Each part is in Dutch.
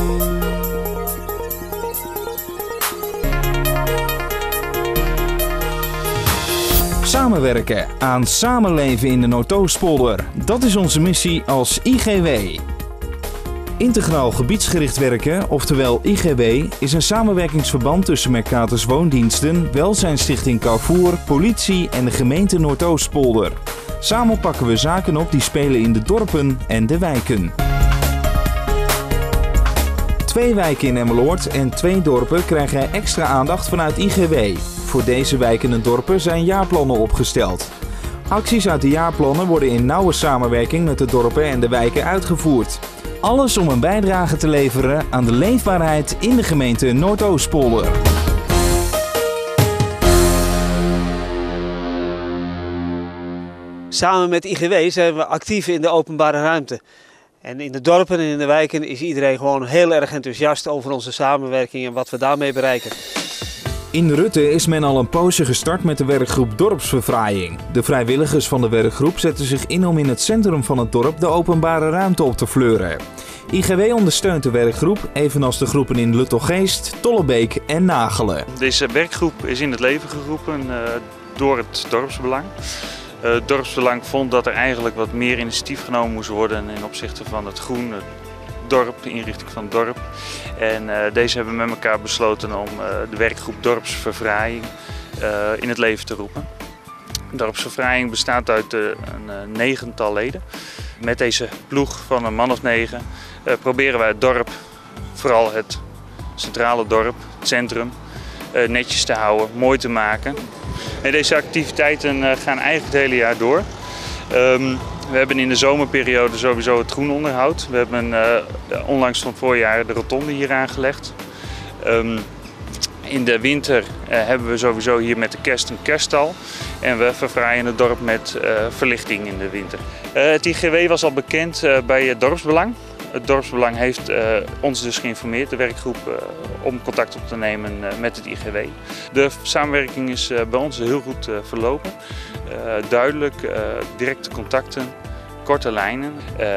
Samenwerken aan samenleven in de Noordoostpolder. Dat is onze missie als IGW. Integraal gebiedsgericht werken, oftewel IGW, is een samenwerkingsverband tussen Mercatus Woondiensten, Welzijnsstichting Carrefour, politie en de gemeente Noordoostpolder. Samen pakken we zaken op die spelen in de dorpen en de wijken. 2 wijken in Emmeloord en 2 dorpen krijgen extra aandacht vanuit IGW. Voor deze wijken en dorpen zijn jaarplannen opgesteld. Acties uit de jaarplannen worden in nauwe samenwerking met de dorpen en de wijken uitgevoerd. Alles om een bijdrage te leveren aan de leefbaarheid in de gemeente Noordoostpolder. Samen met IGW zijn we actief in de openbare ruimte. En in de dorpen en in de wijken is iedereen gewoon heel erg enthousiast over onze samenwerking en wat we daarmee bereiken. In Rutte is men al een poosje gestart met de werkgroep Dorpsverfraaiing. De vrijwilligers van de werkgroep zetten zich in om in het centrum van het dorp de openbare ruimte op te fleuren. IGW ondersteunt de werkgroep, evenals de groepen in Luttelgeest, Tollebeek en Nagelen. Deze werkgroep is in het leven geroepen door het dorpsbelang. Het dorpsbelang vond dat er eigenlijk wat meer initiatief genomen moest worden in opzichte van het groen, het dorp, de inrichting van het dorp. En deze hebben met elkaar besloten om de werkgroep Dorpsverfraaiing in het leven te roepen. Dorpsverfraaiing bestaat uit een 9-tal leden. Met deze ploeg van een man of 9 proberen wij het dorp, vooral het centrale dorp, het centrum, netjes te houden, mooi te maken. En deze activiteiten gaan eigenlijk het hele jaar door. We hebben in de zomerperiode sowieso het groenonderhoud. We hebben onlangs van voorjaar de rotonde hier aangelegd. In de winter hebben we sowieso hier met de kerst een kerststal. En we verfraaien het dorp met verlichting in de winter. Het IGW was al bekend bij het dorpsbelang. Het dorpsbelang heeft ons dus geïnformeerd, de werkgroep, om contact op te nemen met het IGW. De samenwerking is bij ons heel goed verlopen. Duidelijk, directe contacten, korte lijnen.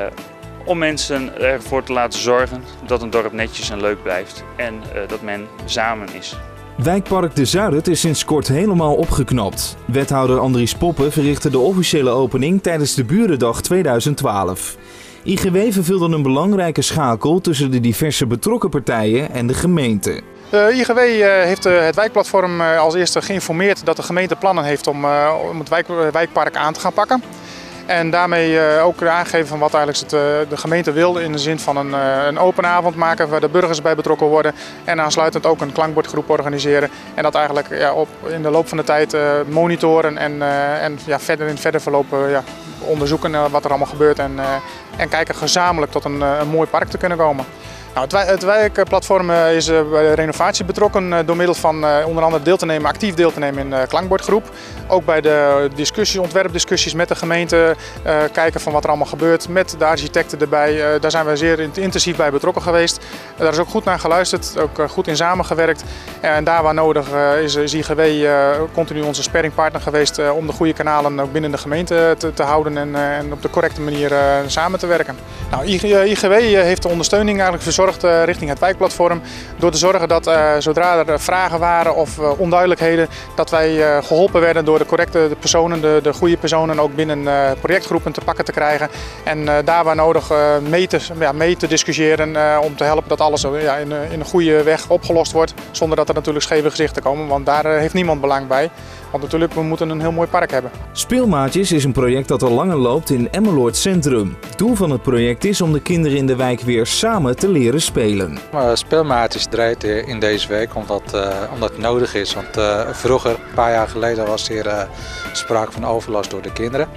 Om mensen ervoor te laten zorgen dat een dorp netjes en leuk blijft en dat men samen is. Wijkpark De Zuidert is sinds kort helemaal opgeknapt. Wethouder Andries Poppen verrichtte de officiële opening tijdens de Burendag 2012. IGW vervulde een belangrijke schakel tussen de diverse betrokken partijen en de gemeente. IGW heeft het wijkplatform als eerste geïnformeerd dat de gemeente plannen heeft om het wijkpark aan te gaan pakken. En daarmee ook aangeven van wat eigenlijk de gemeente wil in de zin van een open avond maken waar de burgers bij betrokken worden. En aansluitend ook een klankbordgroep organiseren. En dat eigenlijk in de loop van de tijd monitoren en verder in het verder verloop onderzoeken wat er allemaal gebeurt. En kijken gezamenlijk tot een mooi park te kunnen komen. Nou, het wijkplatform is bij de renovatie betrokken door middel van onder andere actief deel te nemen in de klankbordgroep. Ook bij de ontwerpdiscussies met de gemeente, kijken van wat er allemaal gebeurt met de architecten erbij. Daar zijn we zeer intensief bij betrokken geweest. Daar is ook goed naar geluisterd, ook goed in samengewerkt. En daar waar nodig is IGW continu onze sparringpartner geweest om de goede kanalen ook binnen de gemeente te houden en op de correcte manier samen te werken. Nou, IGW heeft de ondersteuning eigenlijk verzorgd richting het wijkplatform door te zorgen dat zodra er vragen waren of onduidelijkheden, dat wij geholpen werden door de correcte personen, de goede personen ook binnen projectgroepen te pakken te krijgen. En daar waar nodig mee te discussiëren om te helpen dat alles in een goede weg opgelost wordt, zonder dat er natuurlijk scheve gezichten komen, want daar heeft niemand belang bij. Want natuurlijk, we moeten een heel mooi park hebben. Speelmaatjes is een project dat al langer loopt in Emmeloord Centrum. Doel van het project is om de kinderen in de wijk weer samen te leren spelen. Speelmaatjes draait in deze week omdat het nodig is. Want vroeger, een paar jaar geleden, was er sprake van overlast door de kinderen.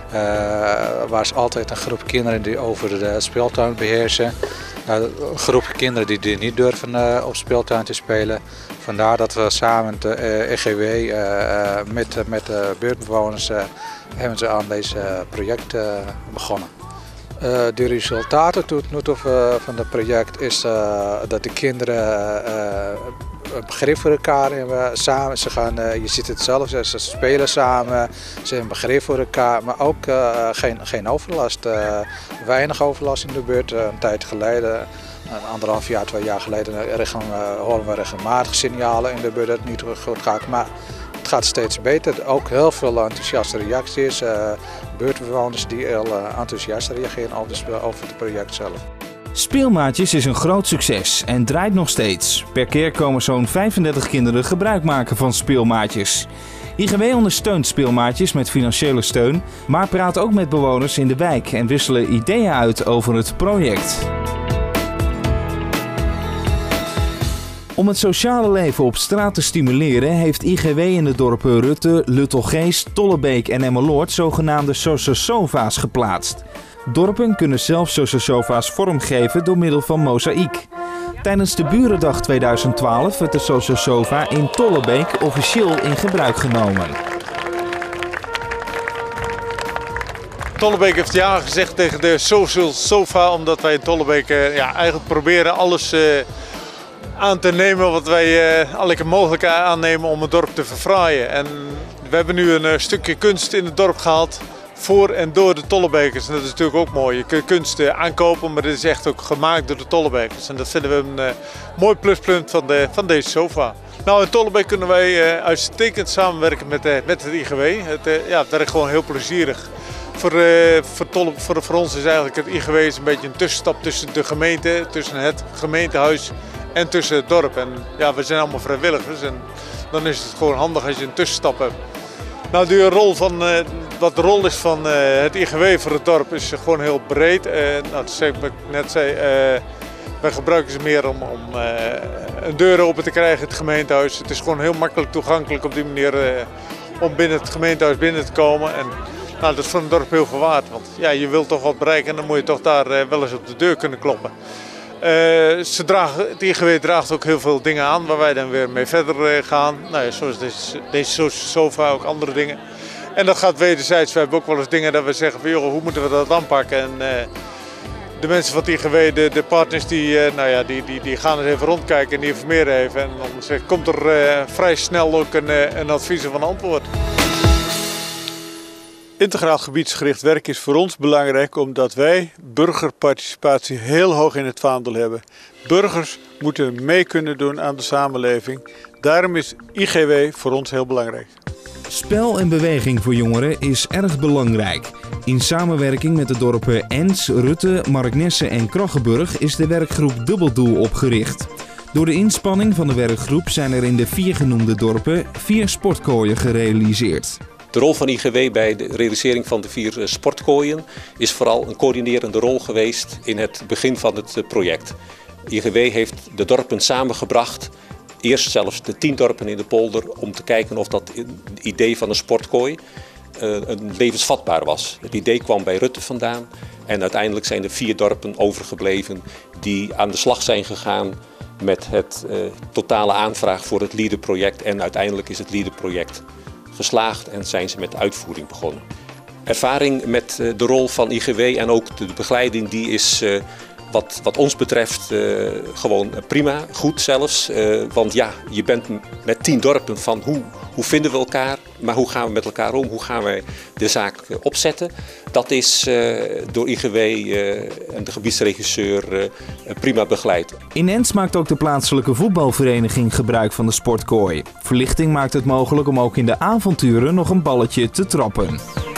Er was altijd een groep kinderen die over de speeltuin beheersen. Een groep kinderen die niet durven op speeltuin te spelen. Vandaar dat we samen met de EGW met de buurtbewoners hebben ze aan deze project begonnen. De resultaten tot nu toe van het project is dat de kinderen een begrip voor elkaar hebben. Samen, je ziet het zelf, ze spelen samen, ze hebben een begrip voor elkaar, maar ook geen overlast. Weinig overlast in de buurt. Een tijd geleden 1,5 jaar, 2 jaar geleden horen we regelmatig signalen in de buurt dat het niet goed gaat. Maar het gaat steeds beter. Ook heel veel enthousiaste reacties. Buurtbewoners die heel enthousiast reageren over het project zelf. Speelmaatjes is een groot succes en draait nog steeds. Per keer komen zo'n 35 kinderen gebruik maken van Speelmaatjes. IGW ondersteunt Speelmaatjes met financiële steun, maar praat ook met bewoners in de wijk en wisselen ideeën uit over het project. Om het sociale leven op straat te stimuleren heeft IGW in de dorpen Rutte, Luttelgeest, Tollebeek en Emmeloord zogenaamde sofa's geplaatst. Dorpen kunnen zelf sofa's vormgeven door middel van mozaïek. Tijdens de Burendag 2012 werd de sofa in Tollebeek officieel in gebruik genomen. Tollebeek heeft ja gezegd tegen de social sofa, omdat wij in Tollebeek eigenlijk proberen alles aan te nemen wat wij alle mogelijk aannemen om het dorp te verfraaien. En we hebben nu een stukje kunst in het dorp gehaald voor en door de Tollebekers. En dat is natuurlijk ook mooi. Je kunt kunst aankopen, maar dit is echt ook gemaakt door de Tollebekers. En dat vinden we een mooi pluspunt van deze sofa. Nou, in Tollebeek kunnen wij uitstekend samenwerken met het IGW. Het werkt gewoon heel plezierig. Voor ons is eigenlijk het IGW een beetje een tussenstap tussen de gemeente, tussen het gemeentehuis en tussen het dorp. En ja, we zijn allemaal vrijwilligers en dan is het gewoon handig als je een tussenstap hebt. Nou, wat de rol is van het IGW voor het dorp is gewoon heel breed. Dat zei ik net zei, wij gebruiken ze meer om een deur open te krijgen in het gemeentehuis. Het is gewoon heel makkelijk toegankelijk op die manier om binnen het gemeentehuis binnen te komen. En nou, dat is voor een dorp heel veel waard, want ja, je wilt toch wat bereiken en dan moet je toch daar wel eens op de deur kunnen kloppen. Het IGW draagt ook heel veel dingen aan waar wij dan weer mee verder gaan. Nou ja, zoals deze sofa, ook andere dingen. En dat gaat wederzijds. We hebben ook wel eens dingen dat we zeggen van joh, hoe moeten we dat aanpakken? En de mensen van het IGW, de partners, die gaan eens even rondkijken en die informeren even. En dan komt er vrij snel ook een advies of een antwoord. Integraal gebiedsgericht werk is voor ons belangrijk omdat wij burgerparticipatie heel hoog in het vaandel hebben. Burgers moeten mee kunnen doen aan de samenleving. Daarom is IGW voor ons heel belangrijk. Spel en beweging voor jongeren is erg belangrijk. In samenwerking met de dorpen Ens, Rutte, Marknesse en Kraggenburg is de werkgroep Dubbeldoel opgericht. Door de inspanning van de werkgroep zijn er in de 4 genoemde dorpen 4 sportkooien gerealiseerd. De rol van IGW bij de realisering van de 4 sportkooien is vooral een coördinerende rol geweest in het begin van het project. IGW heeft de dorpen samengebracht, eerst zelfs de 10 dorpen in de polder, om te kijken of dat idee van een sportkooi levensvatbaar was. Het idee kwam bij Rutte vandaan en uiteindelijk zijn er 4 dorpen overgebleven die aan de slag zijn gegaan met het totale aanvraag voor het LEADER-project en uiteindelijk is het LEADER-project geslaagd en zijn ze met de uitvoering begonnen. Ervaring met de rol van IGW en ook de begeleiding die is wat ons betreft gewoon prima, goed zelfs. Want ja, je bent met 10 dorpen van hoe vinden we elkaar, maar hoe gaan we met elkaar om, hoe gaan wij de zaak opzetten. Dat is door IGW en de gebiedsregisseur prima begeleid. In Ens maakt ook de plaatselijke voetbalvereniging gebruik van de sportkooi. Verlichting maakt het mogelijk om ook in de avonturen nog een balletje te trappen.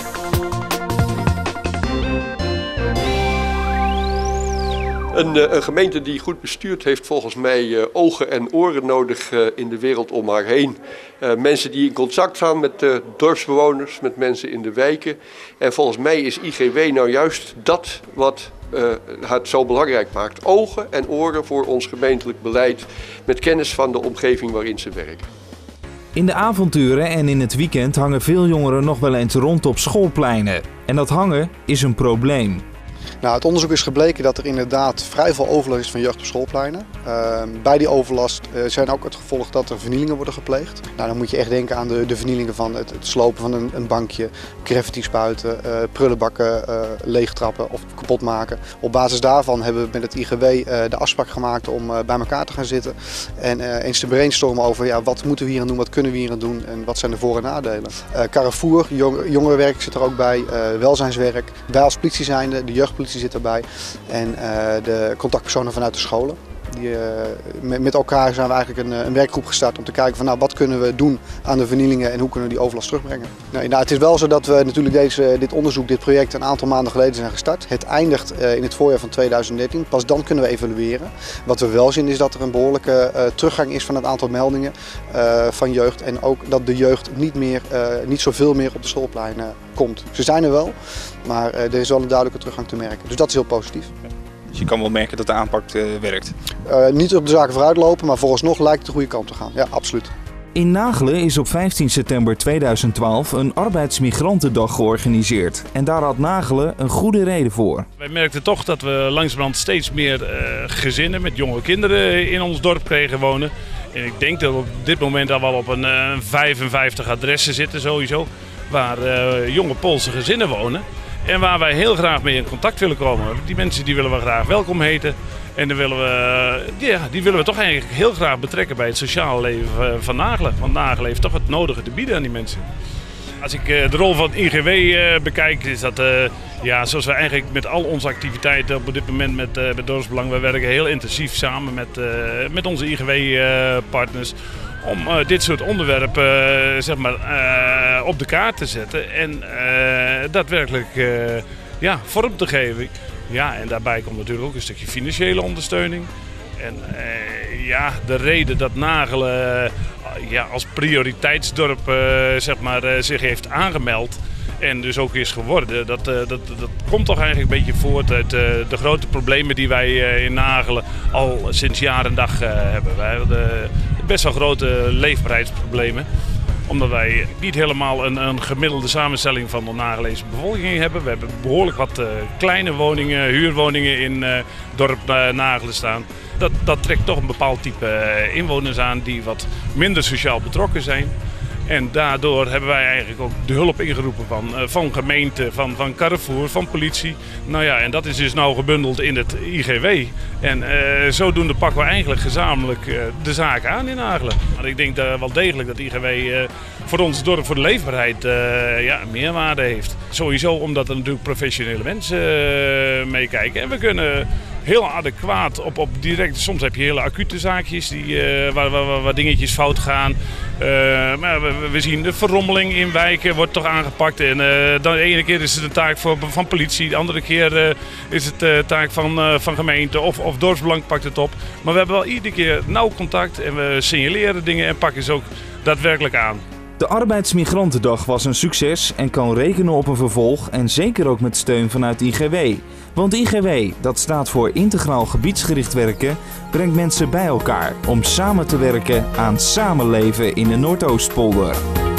Een gemeente die goed bestuurt heeft volgens mij ogen en oren nodig in de wereld om haar heen. Mensen die in contact staan met dorpsbewoners, met mensen in de wijken. En volgens mij is IGW nou juist dat wat het zo belangrijk maakt. Ogen en oren voor ons gemeentelijk beleid met kennis van de omgeving waarin ze werken. In de avonturen en in het weekend hangen veel jongeren nog wel eens rond op schoolpleinen. En dat hangen is een probleem. Nou, het onderzoek is gebleken dat er inderdaad vrij veel overlast is van jeugd op schoolpleinen. Bij die overlast zijn ook het gevolg dat er vernielingen worden gepleegd. Nou, dan moet je echt denken aan de vernielingen van het slopen van een bankje, graffiti spuiten, prullenbakken leegtrappen of kapot maken. Op basis daarvan hebben we met het IGW de afspraak gemaakt om bij elkaar te gaan zitten en eens te brainstormen over ja, wat moeten we hier aan doen, wat kunnen we hier aan doen en wat zijn de voor- en nadelen. Carrefour, jongerenwerk zit er ook bij, welzijnswerk. Wij als politie zijnde, de jeugd jeugdpolitie zit erbij en de contactpersonen vanuit de scholen. Met elkaar zijn we eigenlijk een werkgroep gestart om te kijken van wat kunnen we doen aan de vernielingen en hoe kunnen we die overlast terugbrengen. Nou, het is wel zo dat we natuurlijk dit onderzoek, dit project een aantal maanden geleden zijn gestart. Het eindigt in het voorjaar van 2013. Pas dan kunnen we evalueren. Wat we wel zien is dat er een behoorlijke teruggang is van het aantal meldingen van jeugd en ook dat de jeugd niet zoveel meer op de schoolpleinen komt. Ze zijn er wel, maar er is wel een duidelijke teruggang te merken. Dus dat is heel positief. Dus je kan wel merken dat de aanpak werkt? Niet op de zaken vooruitlopen, maar vooralsnog lijkt het de goede kant te gaan. Ja, absoluut. In Nagelen is op 15 september 2012 een arbeidsmigrantendag georganiseerd. En daar had Nagelen een goede reden voor. Wij merkten toch dat we langzamerhand steeds meer gezinnen met jonge kinderen in ons dorp kregen wonen. En ik denk dat we op dit moment al wel op een 55 adressen zitten sowieso, waar jonge Poolse gezinnen wonen. En waar wij heel graag mee in contact willen komen. Die mensen die willen we graag welkom heten. En die willen we toch eigenlijk heel graag betrekken bij het sociale leven van Nagelen. Want Nagelen heeft toch het nodige te bieden aan die mensen. Als ik de rol van IGW bekijk, is dat zoals we eigenlijk met al onze activiteiten op dit moment met Dorpsbelang, we werken heel intensief samen met onze IGW-partners. Om dit soort onderwerpen op de kaart te zetten en daadwerkelijk vorm te geven. Ja, en daarbij komt natuurlijk ook een stukje financiële ondersteuning. En de reden dat Nagelen als prioriteitsdorp zich heeft aangemeld en dus ook is geworden, dat komt toch eigenlijk een beetje voort uit de grote problemen die wij in Nagelen al sinds jaar en dag hebben. Wij hebben best wel grote leefbaarheidsproblemen, omdat wij niet helemaal een gemiddelde samenstelling van de Nagelese bevolking hebben. We hebben behoorlijk wat kleine woningen, huurwoningen in dorp Nagelen staan. Dat trekt toch een bepaald type inwoners aan die wat minder sociaal betrokken zijn. En daardoor hebben wij eigenlijk ook de hulp ingeroepen van gemeente, van Carrefour, van politie. Nou ja, en dat is dus nou gebundeld in het IGW. En zodoende pakken we eigenlijk gezamenlijk de zaak aan in Nagelen. Maar ik denk wel degelijk dat IGW voor ons dorp, voor de leefbaarheid, meerwaarde heeft. Sowieso omdat er natuurlijk professionele mensen meekijken. En we kunnen heel adequaat op direct. Soms heb je hele acute zaakjes waar dingetjes fout gaan. Maar we zien de verrommeling in wijken wordt toch aangepakt. En de ene keer is het een taak van politie, de andere keer is het de taak van gemeente of Dorpsbelang pakt het op. Maar we hebben wel iedere keer nauw contact en we signaleren dingen en pakken ze ook daadwerkelijk aan. De Arbeidsmigrantendag was een succes en kan rekenen op een vervolg en zeker ook met steun vanuit IGW. Want IGW, dat staat voor Integraal Gebiedsgericht Werken, brengt mensen bij elkaar om samen te werken aan samenleven in de Noordoostpolder.